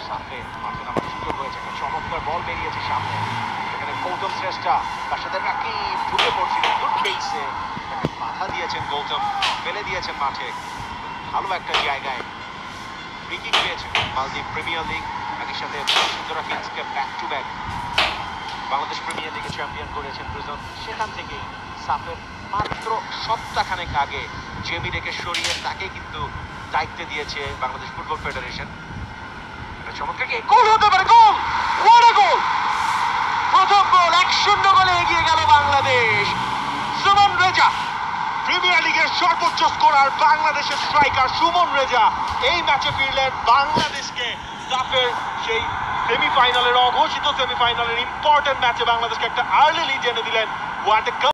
সাফে মাঠে নামার সুযোগ হয়েছে, একটা চমৎকার বল বেরিয়েছে সামনে, এখানে গৌতম শ্রেষ্ঠা তার সাথে রাকিব ঢুকে পড়ছিলেন, গুড খেলছে, তাকে বাধা দিয়েছেন গৌতম, ফেলে দিয়েছেন মাঠে, ভালো একটা জায়গায় ফ্রি কিক পেয়েছেন। মালদ্বীপ প্রিমিয়ার লিগ একই সাথে সুন্দরা কিংসকে back to back Bangladesh premier লিগে চ্যাম্পিয়ন করেছেন প্রিজন। সেখান থেকেই সাফের মাত্র সপ্তাহখানেক আগে জেমিরেকে সরিয়ে তাকে কিন্তু দায়িত্ব দিয়েছে বাংলাদেশ ফুটবল ফেডারেশন। চমৎকার গোল হতে পারে, গোল, হোয়াট আ গোল! প্রথম গোল 1-0 গোলে এগিয়ে গেল বাংলাদেশ। সুমন রেজা প্রিমিয়ার লিগের সর্বোচ্চ স্কোরার বাংলাদেশের স্ট্রাইকার সুমন রেজা এই ম্যাচে ফিরলেন বাংলাদেশকে সাফের সেই সেমিফাইনালের অঘোষিত সেমিফাইনালের ইম্পর্টেন্ট ম্যাচে বাংলাদেশকে একটা আর্লি লিড এনে দিলেন। What a